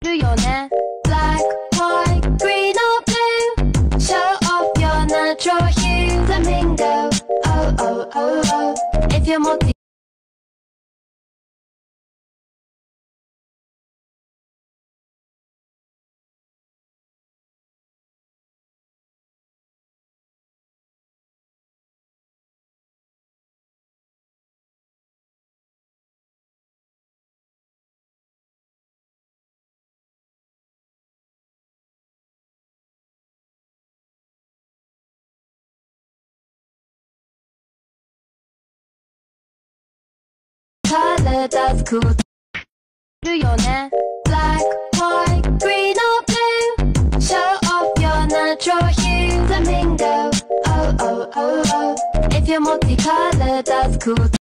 るよね Black, white, green or blue Show off your natural hue Flamingo Oh, oh, oh, oh If you're multi Color does cool るよね Black, white, green or blue Show off your natural hue Flamingo Oh, oh, oh, oh If you're multicolored, that's cool